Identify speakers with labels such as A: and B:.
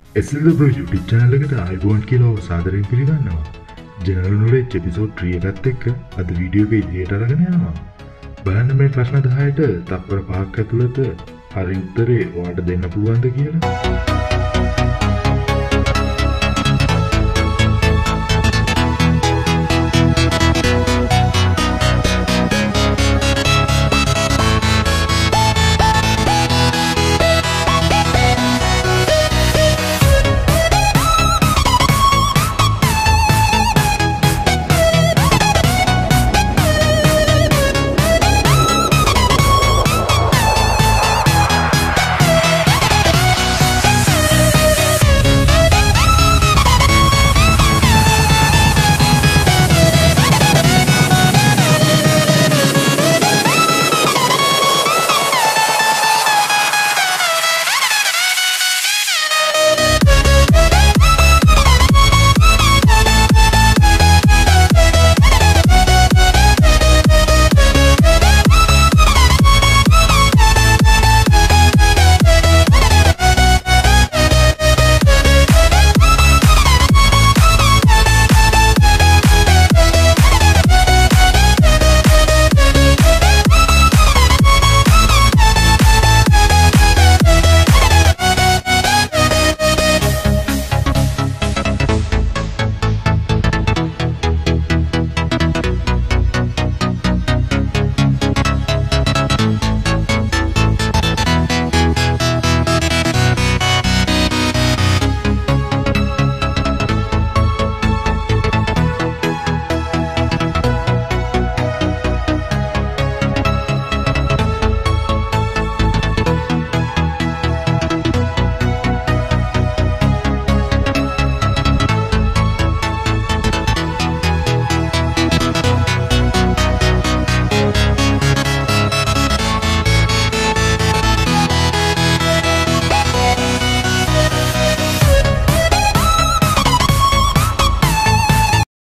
A: SL Bro YouTube channel එකට ආයුබෝවන් කියලා ඔබ සාදරයෙන් පිළිගන්නවා. ජෙනරල් නොලෙජ් එපිසෝඩ් 3 එකත් එක්ක අද වීඩියෝ එක ඉදිරියට අරගෙන යනවා. බලන්න මේ ප්‍රශ්න 10ට තත්පර 5ක් ඇතුළත හරි උත්තරේ ඔයාලට දෙන්න පුළුවන්ද කියලා.